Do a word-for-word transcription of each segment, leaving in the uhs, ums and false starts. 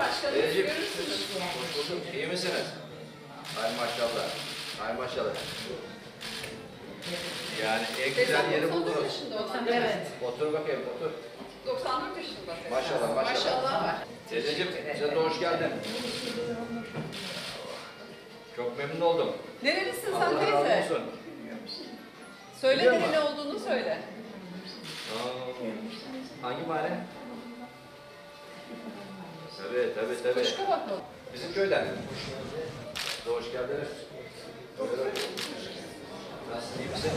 başkanım. Recep, Görürsünüz. hoş bulduk. İyi misiniz? Ay maşallah. Ay maşallah. Yani en güzel yeri buldunuz. Evet. Otur bakayım, otur. doksan dört yaşında. Maşallah, maşallah. Maşallah var. Teyzeciğim, size de hoş geldin. Çok memnun oldum. Nerelisin sen Allah razı teyze? olsun. Söyle Biliyor nereli musun? olduğunu söyle. Aa, hangi mahalle? Tabii, tabii, tabii. Kuşka bak o. Bizim köyden. Size hoş geldiniz. Buyurun. Nasılsın, iyi misin?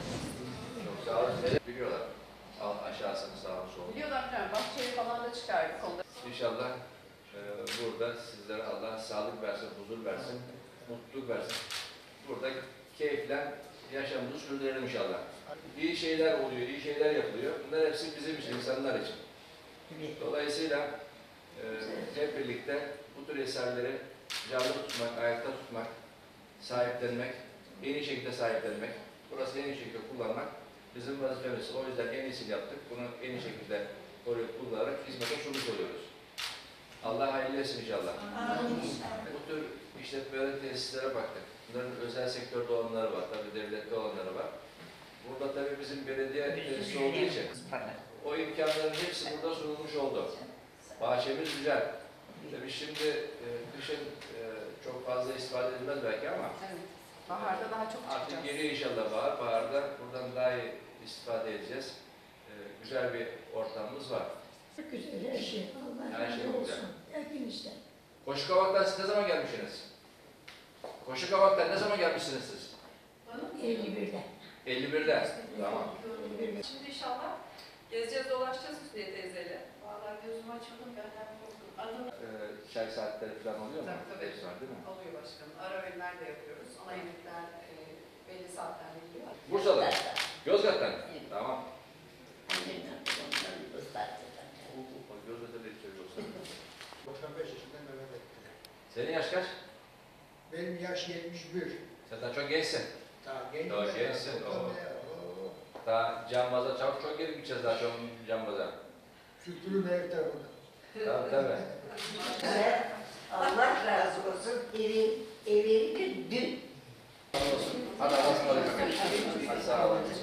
Çok sağ olun. Biliyorlar. Al aşağısını sağ ol, sol. Biliyorlar biliyorum. Bahçeye falan da çıkardık onda. İnşallah e, burada sizlere Allah sağlık versin, huzur versin, mutluluk versin. Burada keyifle yaşamımızı sürdürelim inşallah. İyi şeyler oluyor, iyi şeyler yapılıyor. Bunlar hepsi bizim için, insanlar için. Dolayısıyla e, hep birlikte bu tür eserleri canlı tutmak, ayakta tutmak, sahiplenmek, en iyi şekilde sahiplenmek, burası en iyi şekilde kullanmak bizim vazifemiz. O yüzden en iyisini yaptık. Bunu en iyi şekilde koruyup kullanarak hizmete sunmuş oluyoruz. Allah hayırlı etsin inşallah. Amin. Bu tür işletmelerin tesislere baktık. Bunların özel sektörde olanları var, tabii devlette olanları var. Burada tabii bizim belediye tesisi olduğu için o imkanların hepsi burada sunulmuş oldu. Bahçemiz güzel. Tabii şimdi e, kışın e, çok fazla istifade edilmez belki ama Evet. Baharda daha çok artık çıkacağız. geliyor inşallah bahar. Baharda buradan daha iyi istifade edeceğiz. E, güzel bir ortamımız var. Çok güzel her şey. Allah Her şey razı güzel. olsun. Hepinizden. Koşukavak'tan siz ne zaman gelmişsiniz? Koşukavak'tan ne zaman gelmişsiniz siz? elli birde. elli birde. Tamam. Şimdi inşallah gezeceğiz, dolaşacağız Hüsniye teyzeyle. Vallahi gözüm açıldı benden korktum. Adım Ee, çay saatleri falan oluyor mu? Tabii tabii. Hepsi var değil mi? Oluyor başkanım. Ara öğünler de yapıyoruz. Ana yemekler e, belli saatlerde gidiyor. Bursa'dan. Yozgat'tan. Tamam. annemden babamdan ıslattırdım. Yozgat'ta bir şey yoksa. doksan beş yaşında Mehmet Ekti. Senin yaş kaç? Benim yaş yetmiş bir. Sen daha çok gençsin. Daha gencim. Daha ben. gençsin, Doksan o. ne ya, o. Daha cambaza çok çok geri gideceğiz daha çok cambaza. Kültürün her tarafında. Tabii tabii. Allah razı olsun. Evi, evi bir dün. Hadi Allah'a ısmarladık. Hadi sağ olun.